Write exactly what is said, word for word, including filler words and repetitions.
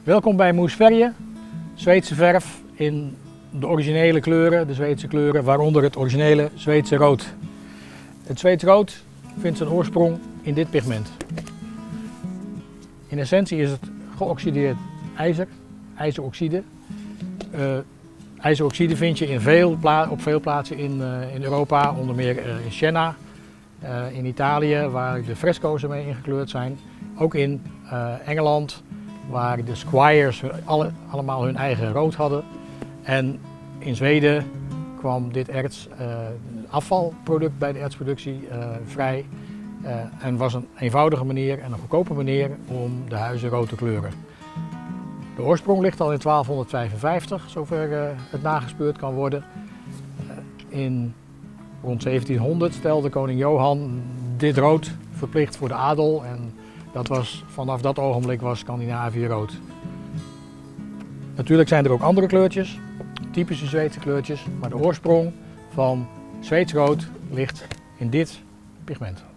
Welkom bij Moesverje, Zweedse verf in de originele kleuren, de Zweedse kleuren, waaronder het originele Zweedse rood. Het Zweedse rood vindt zijn oorsprong in dit pigment. In essentie is het geoxideerd ijzer, ijzeroxide. Uh, ijzeroxide vind je in veel op veel plaatsen in, uh, in Europa, onder meer uh, in Siena, uh, in Italië, waar de fresco's ermee ingekleurd zijn. Ook in uh, Engeland, waar de squires alle, allemaal hun eigen rood hadden. En in Zweden kwam dit erts, uh, afvalproduct bij de ertsproductie uh, vrij. Uh, en was een eenvoudige manier en een goedkope manier om de huizen rood te kleuren. De oorsprong ligt al in twaalfhonderdvijfenvijftig, zover uh, het nagespeurd kan worden. Uh, in rond zeventienhonderd stelde koning Johan dit rood verplicht voor de adel. En dat was, vanaf dat ogenblik was Scandinavië rood. Natuurlijk zijn er ook andere kleurtjes, typische Zweedse kleurtjes, maar de oorsprong van Zweeds rood ligt in dit pigment.